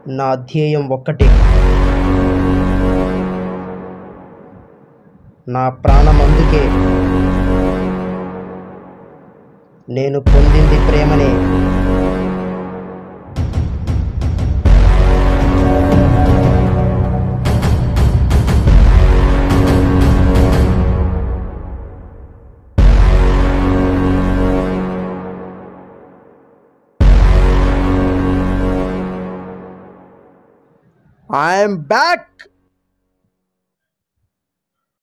నా ధ్యేయం ఒక్కటే. నా ప్రాణం అందుకే. నేను పొందింది ప్రేమనే. I am back.